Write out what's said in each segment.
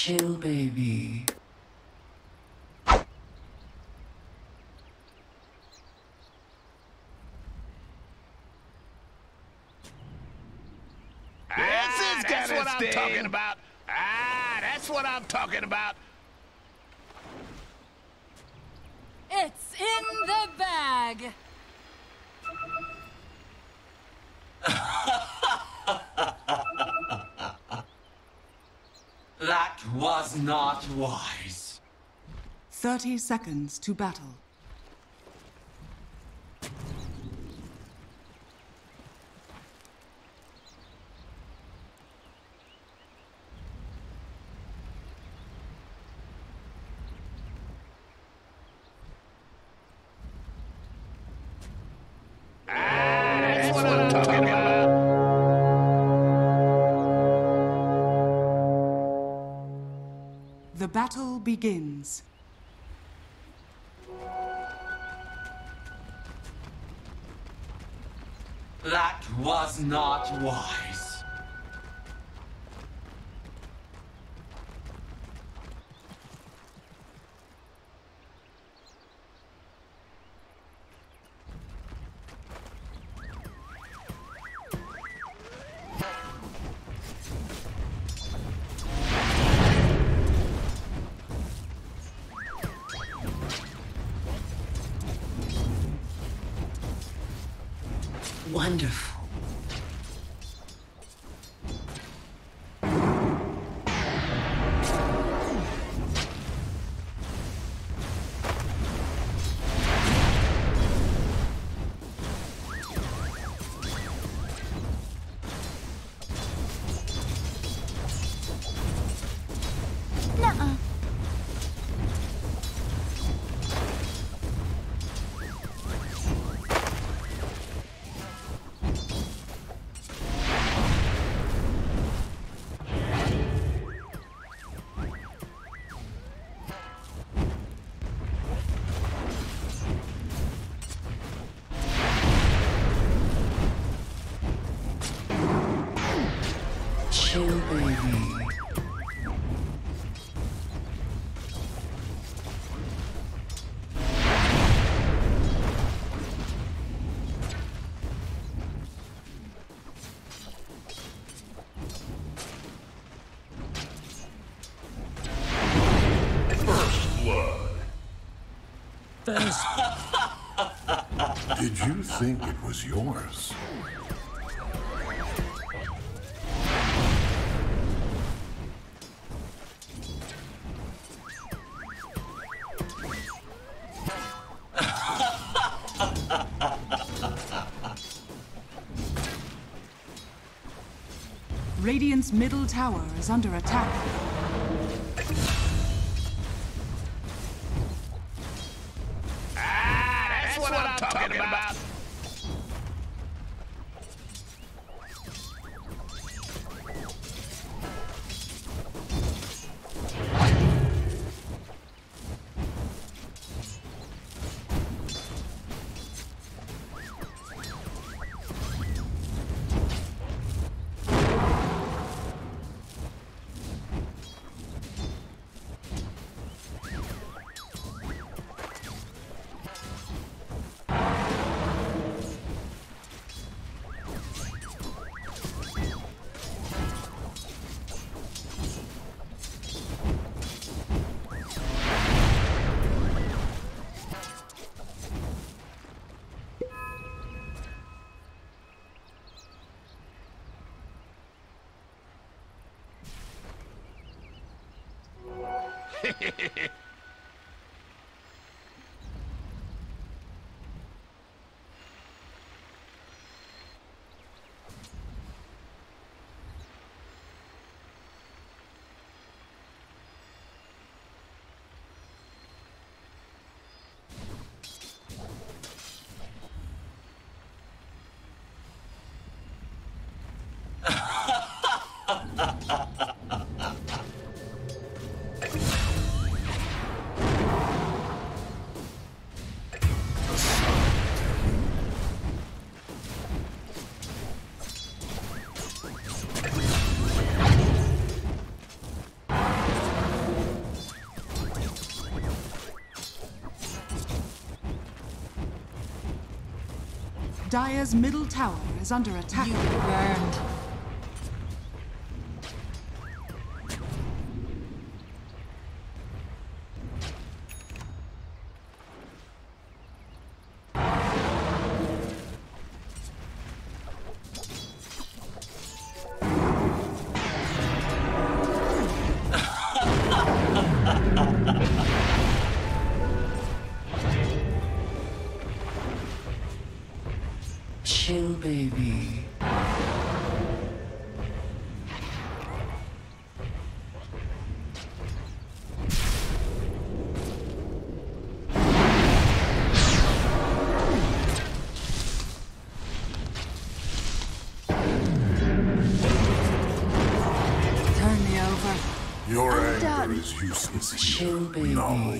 Chill, baby. That's what I'm talking about. That's what I'm talking about. It's in the bag. That was not wise. 30 seconds to battle. That's what I'm talking about. The battle begins. That was not wise. Wonderful. Nuh-uh. Chill, baby. Did you think it was yours? Radiant's middle tower is under attack. That's what I'm talking about. Dire's middle tower is under attack. You burned. Chill, baby. Turn me over. Your I'm anger done. is useless here. Chill, baby. No.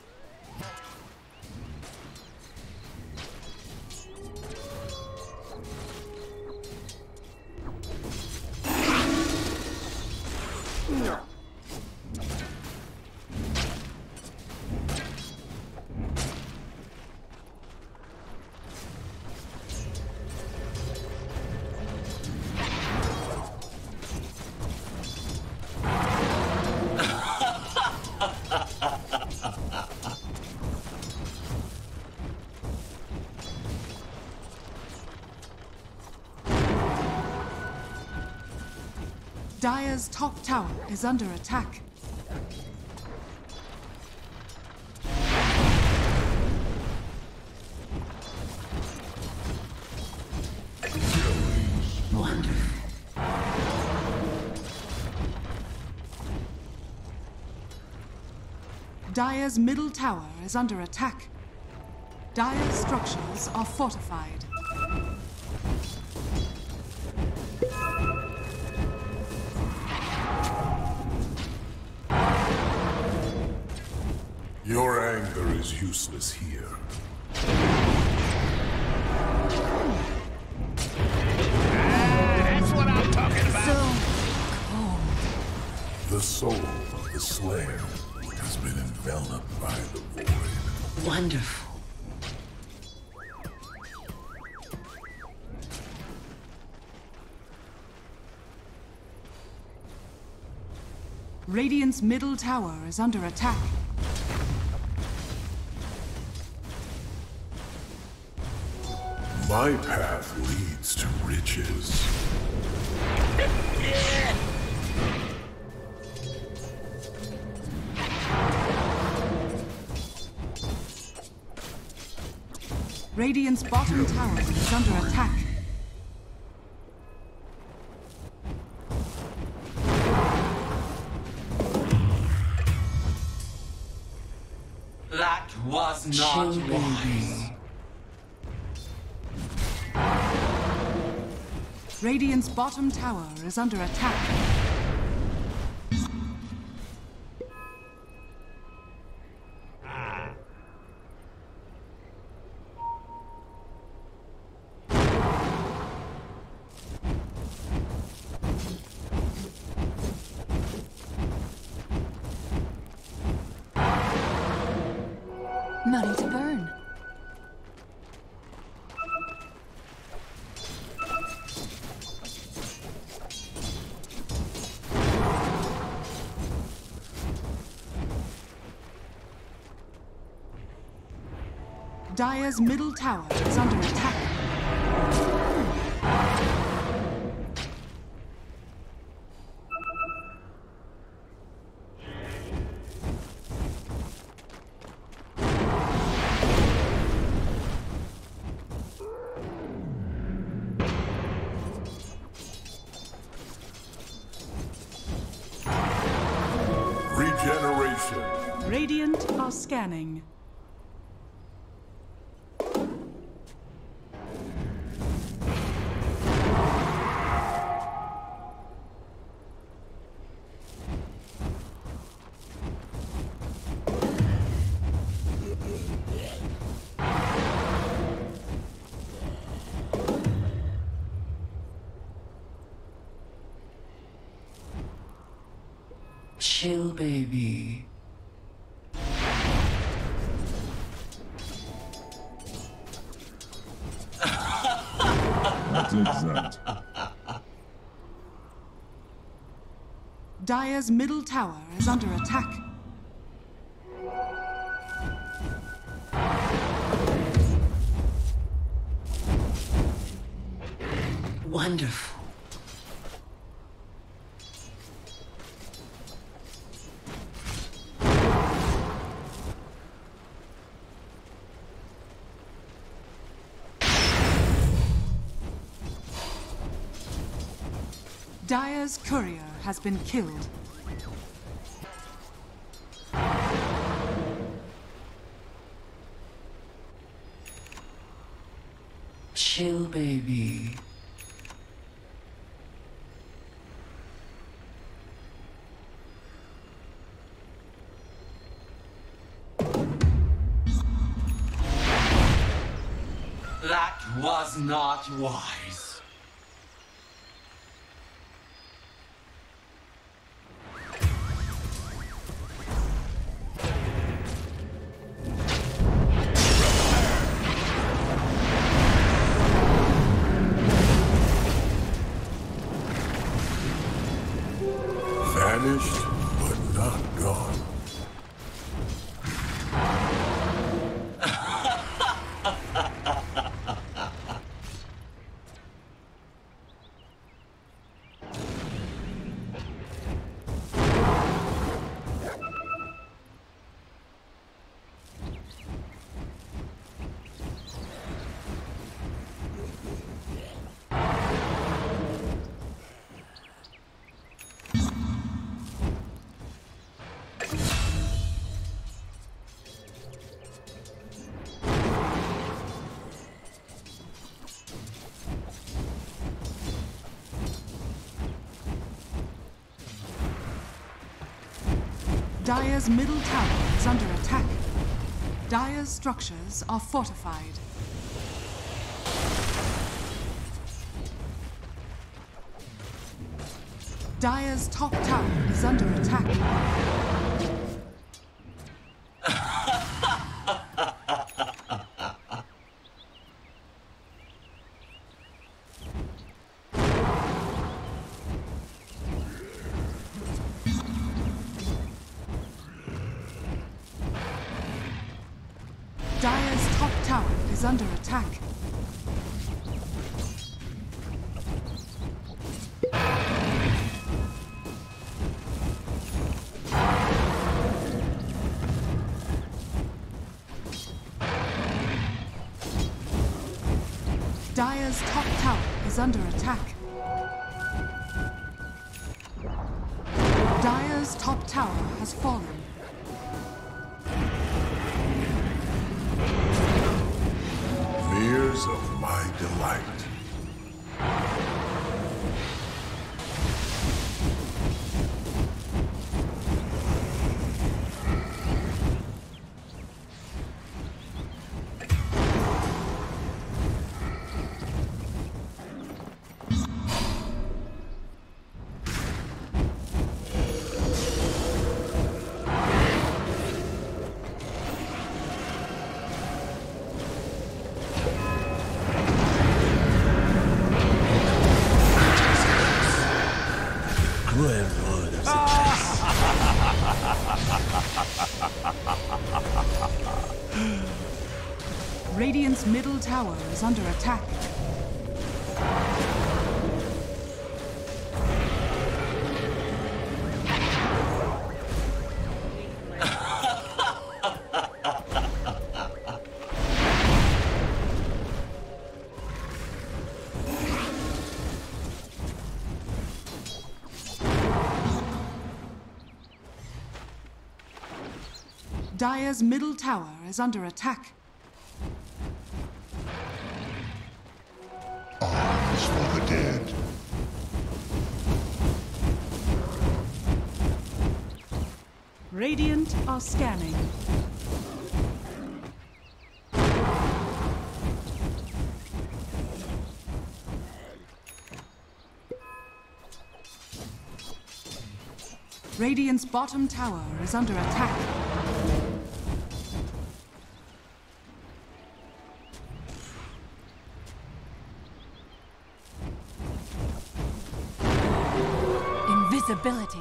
Dire's top tower is under attack. Dire's middle tower is under attack. Dire's structures are fortified. Your anger is useless here. That's what I'm talking about. The soul of the Slayer has been enveloped by the void. Wonderful. Radiant's middle tower is under attack. My path leads to riches. Radiant's bottom tower is under attack. That was not Chill, wise. Radiant's bottom tower is under attack. Money to burn. Dire's middle tower is under attack. Regeneration. Radiant are scanning. Chill, baby. did that. Dire's middle tower is under attack. Wonderful. Dire's courier has been killed. Chill, baby. That was not wise. Vanished, but not gone. Dire's middle tower is under attack. Dire's structures are fortified. Dire's top tower is under attack. Dire's top tower is under attack. Dire's top tower is under attack. Dire's top tower has fallen. Fears of my delight. Radiant's middle tower is under attack. Dire's middle tower is under attack. Arms for the dead. Radiant are scanning. Radiant's bottom tower is under attack. stability.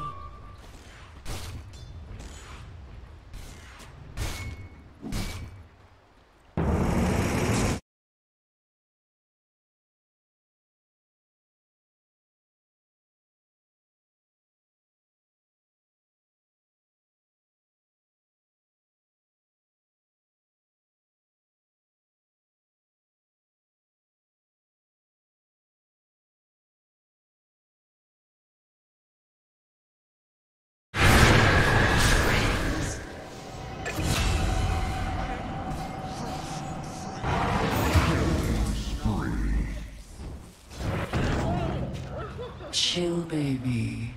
Chill, baby.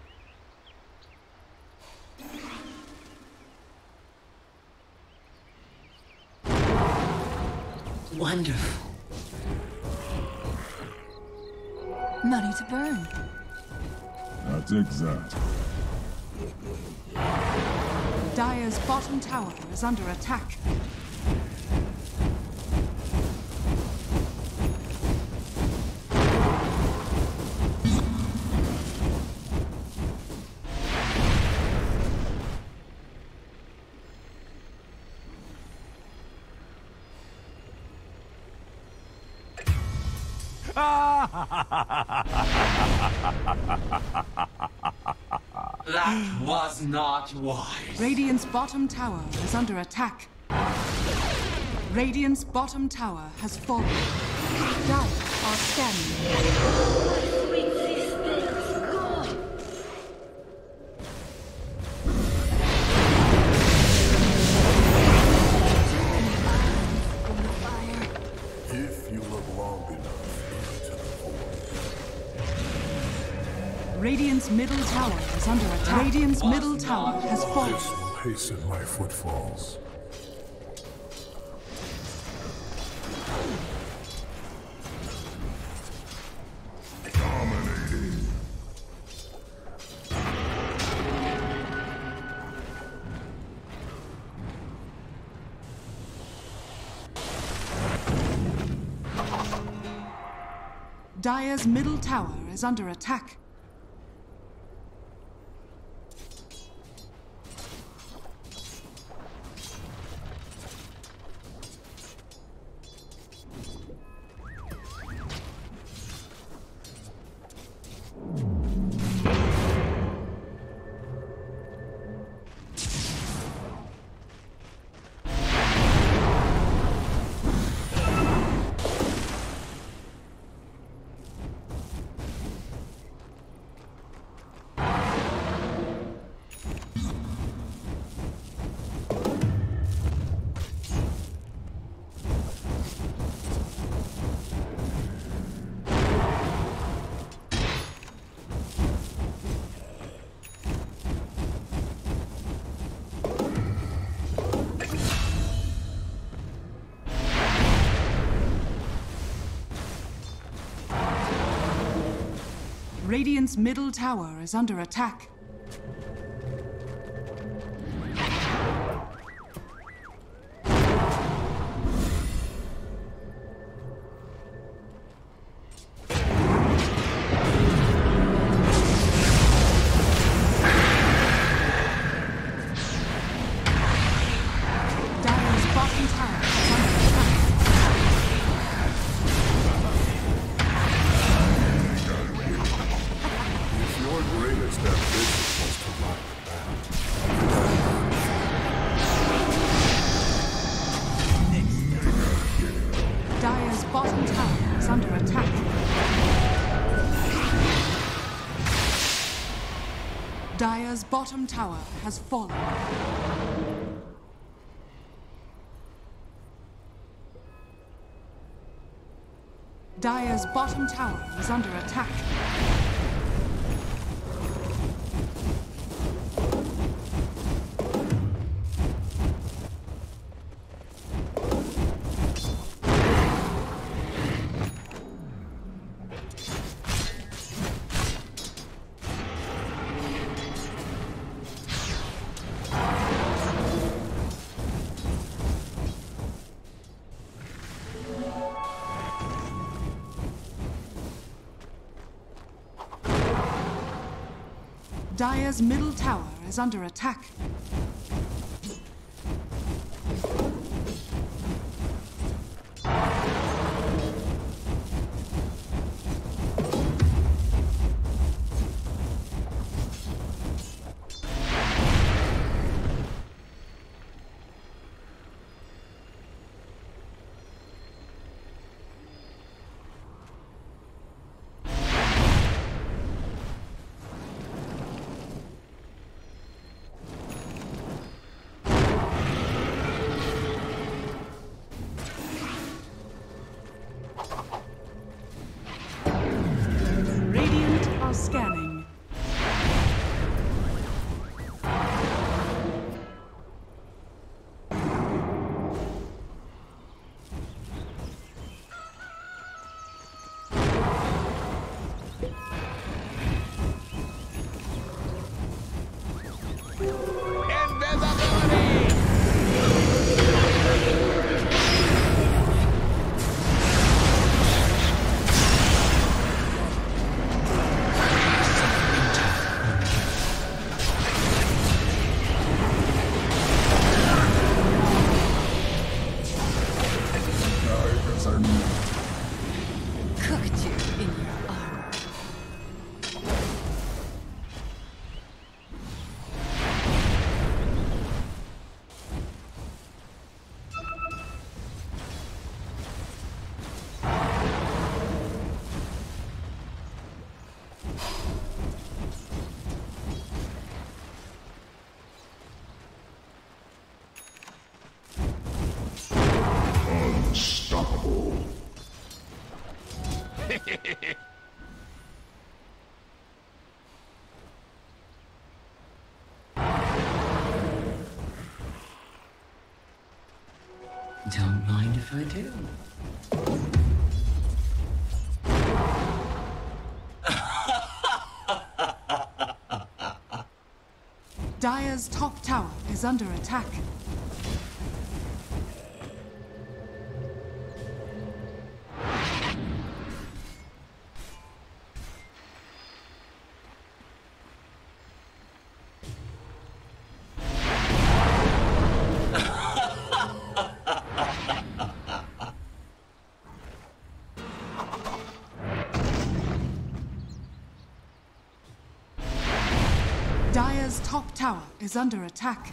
Wonderful. Money to burn. Not exact. Dire's bottom tower is under attack. That was not wise. Radiant's bottom tower is under attack. Radiant's bottom tower has fallen. Dire are scanning. If you look long enough into the void. Radiant's middle tower is under attack. Radiant's middle tower has fallen. This will hasten my footfalls. Dominating. Dire's middle tower is under attack. Radiant's middle tower is under attack. Dire's bottom tower is under attack. Your greatest ambition was to rock the battle. Dire's bottom tower is under attack. Dire's bottom tower has fallen. Dire's bottom tower is under attack. Dire's middle tower is under attack. Scanning. Cooked you in your armor. Unstoppable. Don't mind if I do. Dire's top tower is under attack. Dire's top tower is under attack.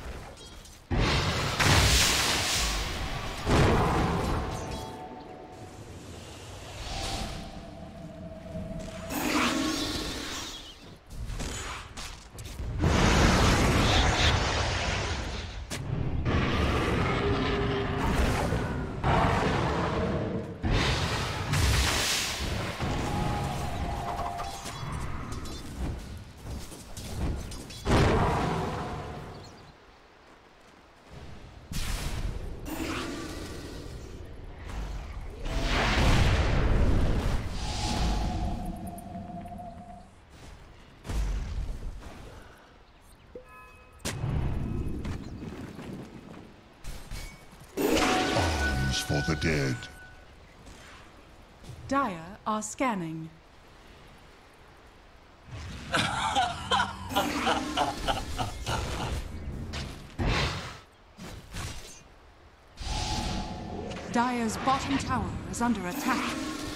For the dead. Dire are scanning. Dire's bottom tower is under attack.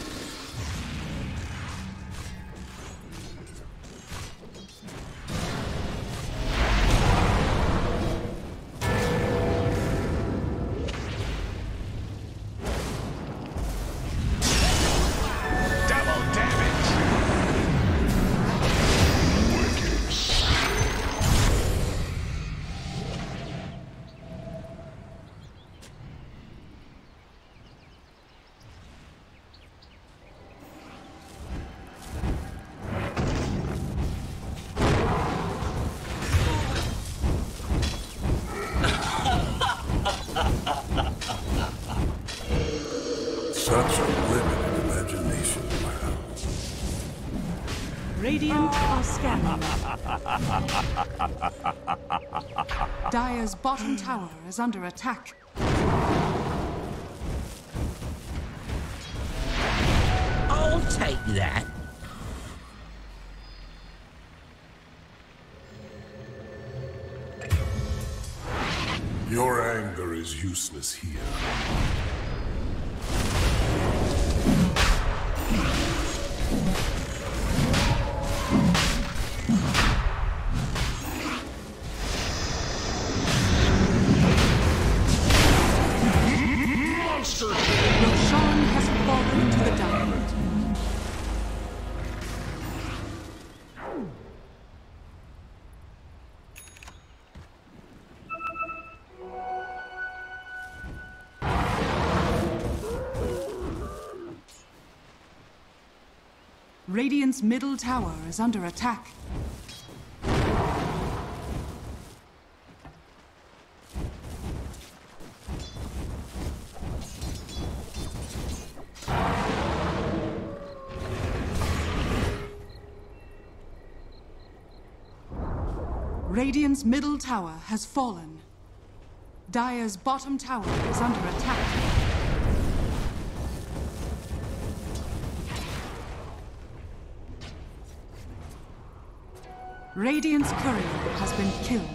Such a limited imagination, wow. Radiant are scanning. Dire's bottom tower is under attack. I'll take that. Your anger is useless here. Roshan has fallen to the diamond. Radiant's middle tower is under attack. Radiant's middle tower has fallen. Dire's bottom tower is under attack. Radiant's courier has been killed.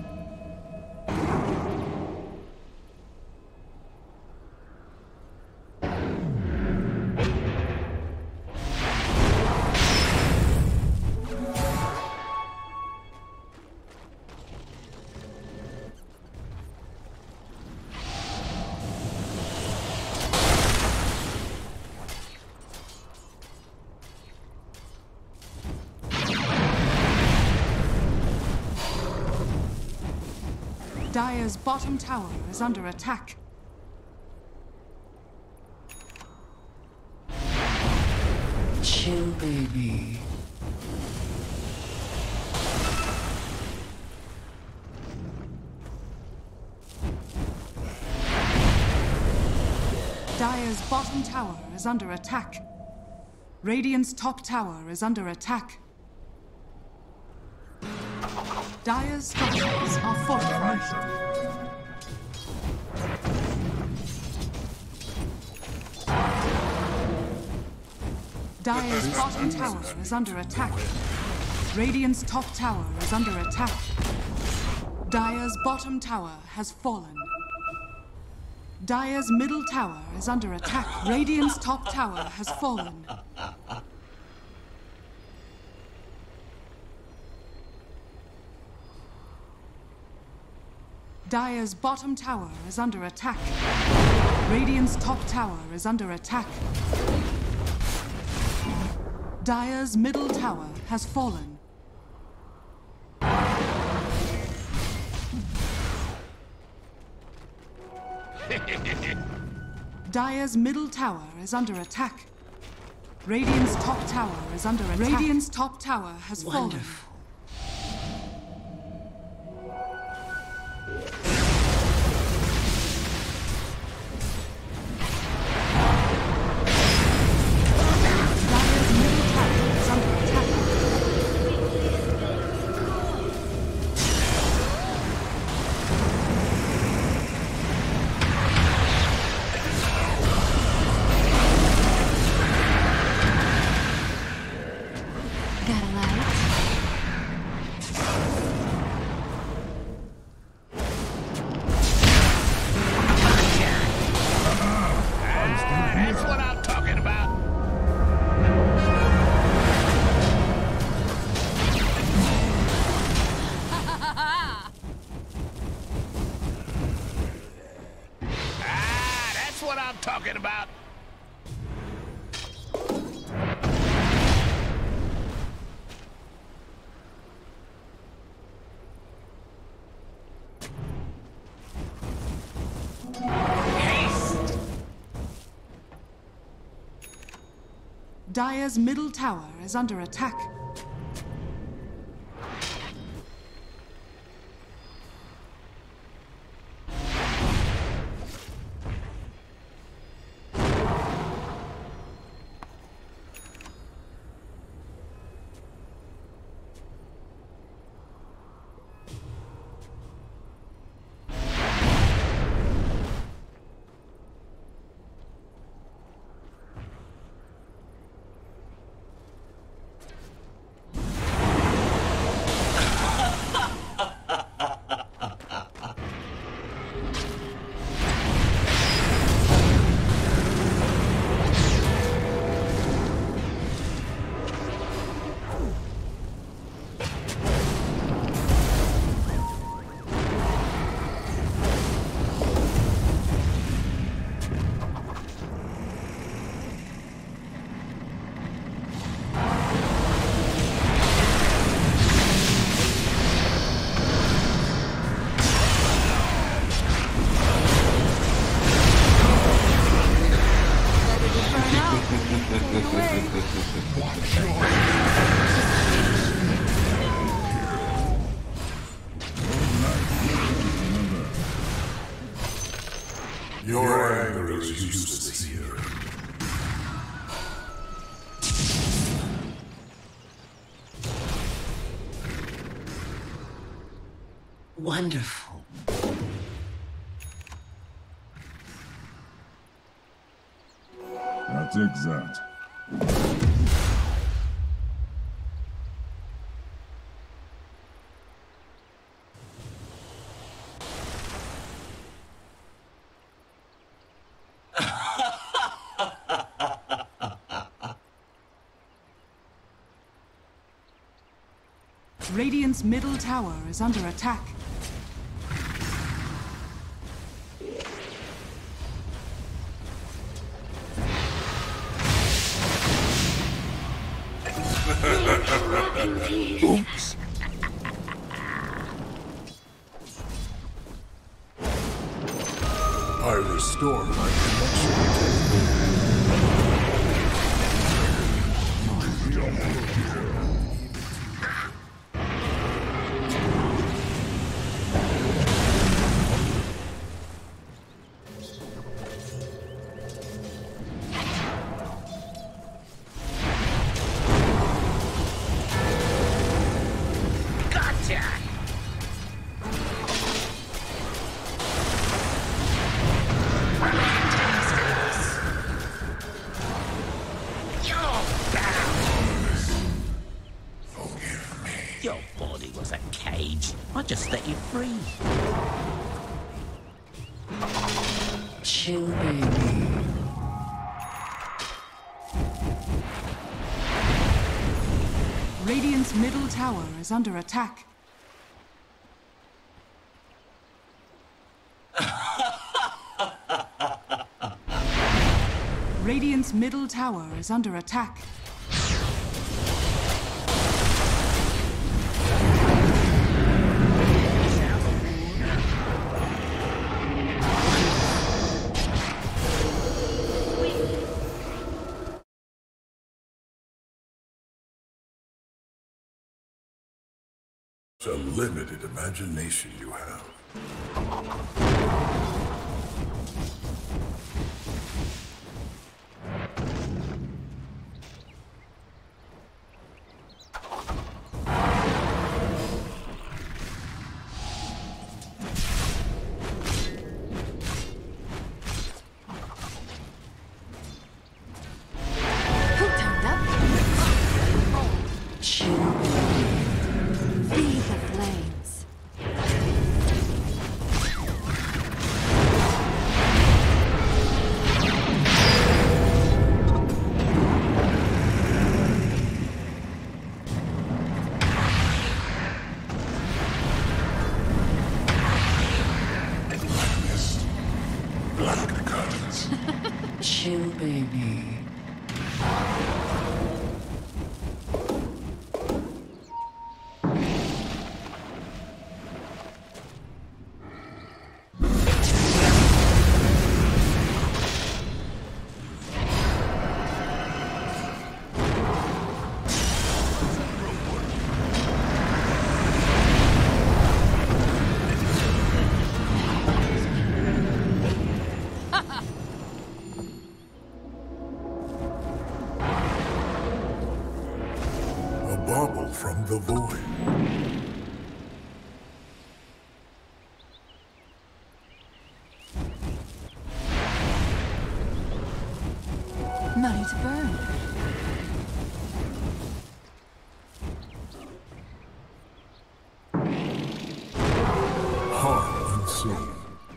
Dire's bottom tower is under attack. Chill, baby. Dire's bottom tower is under attack. Radiant's top tower is under attack. Dire's structures are fortified. Dire's bottom tower is under attack. Radiant's top tower is under attack. Dire's bottom tower has fallen. Dire's middle tower is under attack. Radiant's top tower has fallen. Dire's bottom tower is under attack. Radiant's top tower is under attack. Dire's middle tower has fallen. Dire's middle tower is under attack. Radiant's top tower is under attack. Radiant's top tower has fallen. Wonderful. Dire's middle tower is under attack. Got a light? That's what I'm talking about. That's what I'm talking about. Dire's middle tower is under attack. Your anger is useless here. Wonderful. I'll take that. Radiant's middle tower is under attack. Oops. I restore my Gotcha! Your body was a cage. I just let you free. Chill, baby. Radiant's middle tower is under attack. Radiant's middle tower is under attack. a limited imagination you have. Who turned up? Chill. Feel the flames. Mist, black curtains. Chill, baby. A bauble from the void. Money to burn. Harm unseen.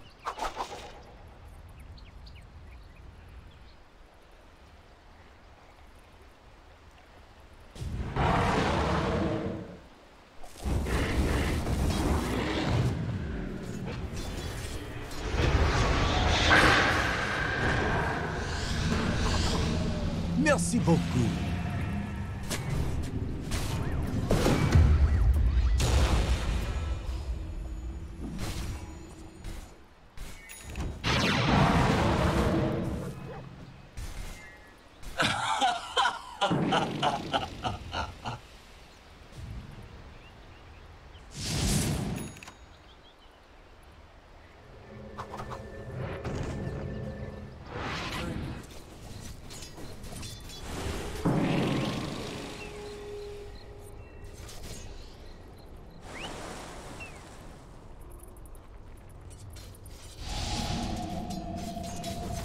Merci beaucoup.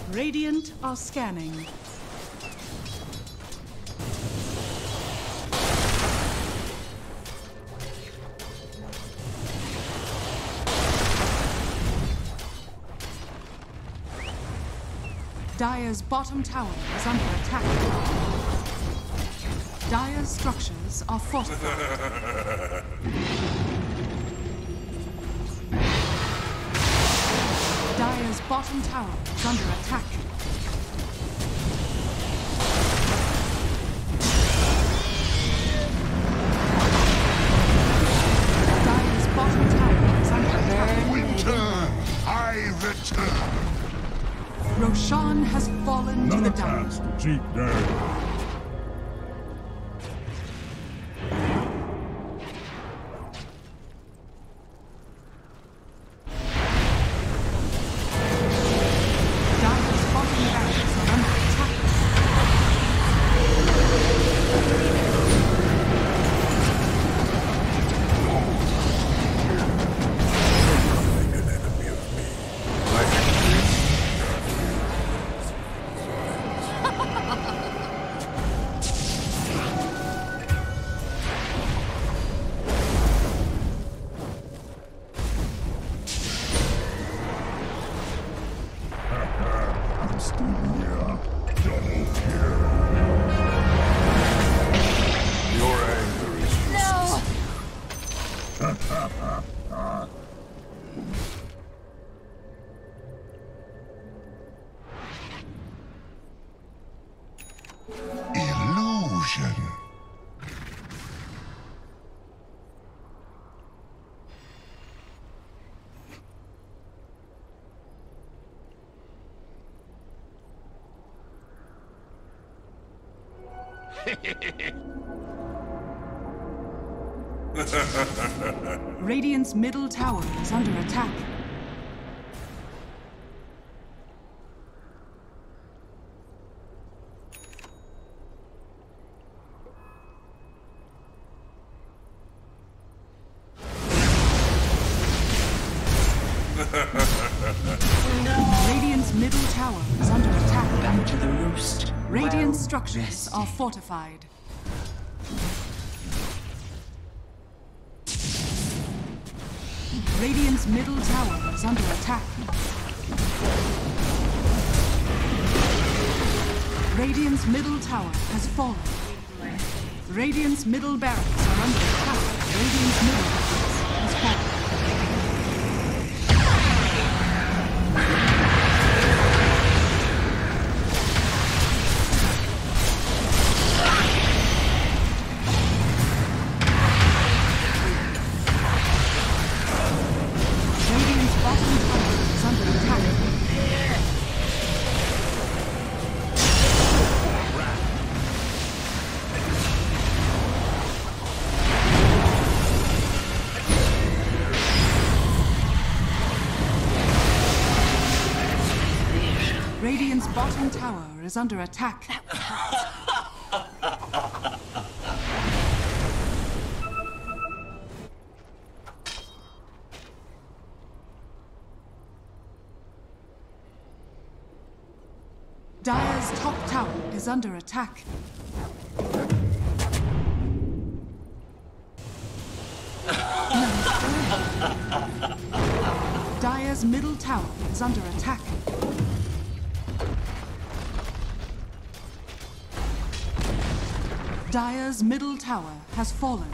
Radiant are scanning. Dire's bottom tower is under attack. Dire's structures are fortified. Dire's bottom tower is under attack. Dire's bottom tower is under attack. Winter, I return. Roshan has fallen to the down. Cheap day. Illusion. Radiant's middle tower is under attack. Radiant's middle tower is under attack. Back to the roost. Radiant's Well structures rested. are fortified. Radiant's middle tower is under attack. Radiant's middle tower has fallen. Radiant's middle barracks are under attack. Radiant's middle barracks has fallen. Radiant's bottom tower is under attack. Dire's top tower is under attack. Dire's middle tower is under attack. Dire's middle tower has fallen.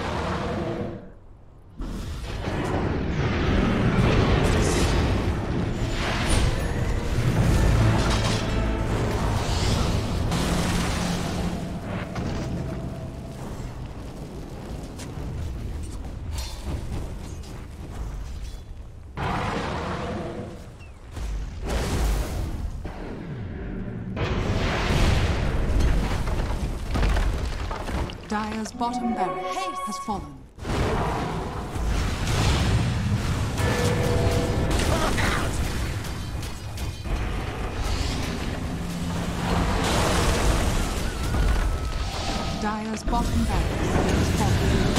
Dire's bottom barracks has fallen. Dire's bottom barracks has fallen.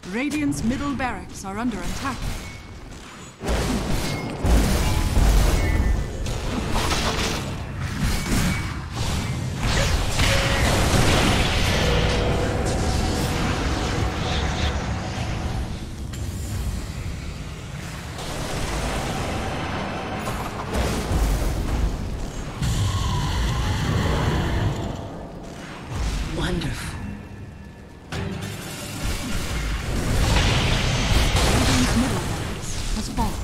Radiant's middle barracks are under attack. Wonderful. Radiant's middle barracks has fallen.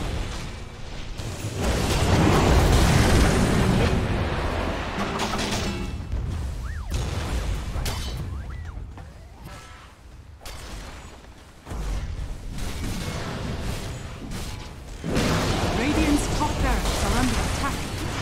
Radiant's top barracks are under attack.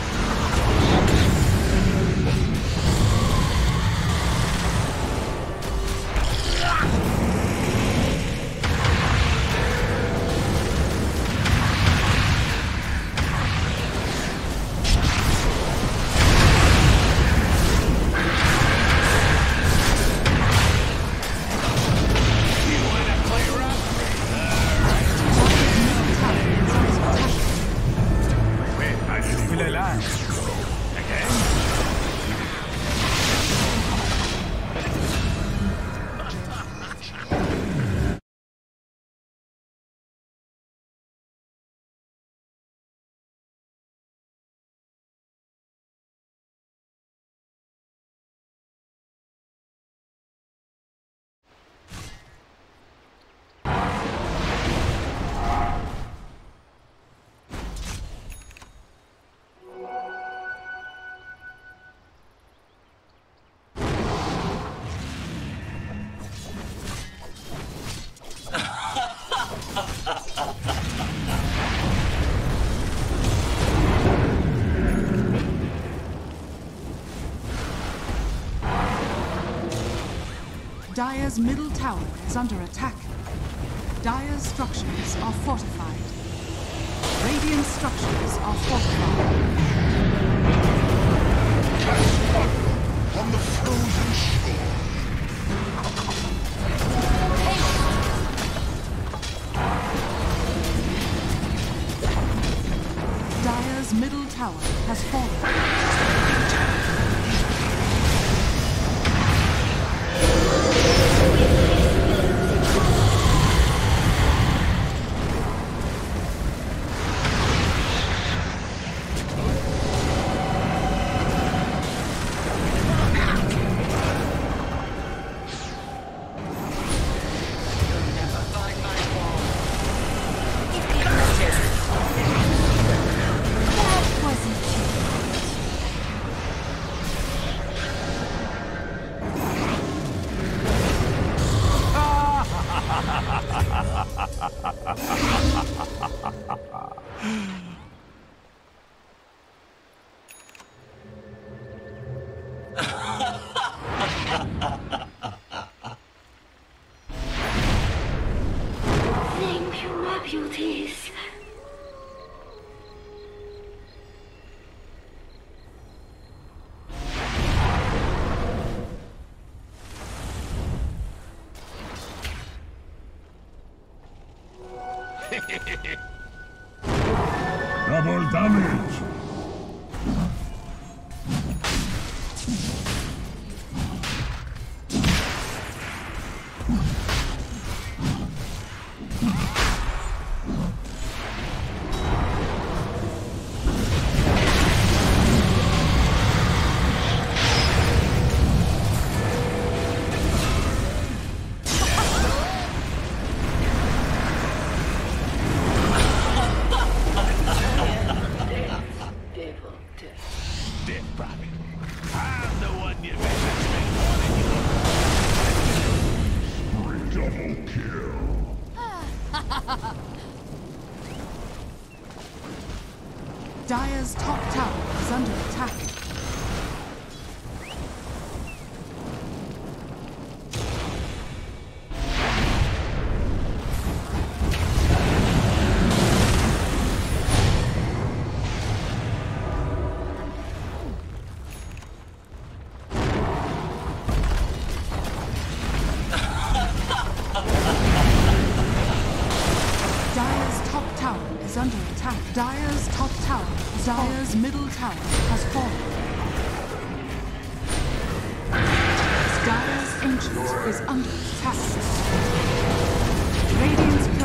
Dire's middle tower is under attack. Dire's structures are fortified. Radiant structures are fortified. Cast up on the frozen shore. Dire's middle tower has fallen. Thank you, my beauties. Double damage. Dire's top tower is under attack. is under attack. Dire's top tower, Dire's middle tower has fallen. Dire's ancient is under attack. Radiant's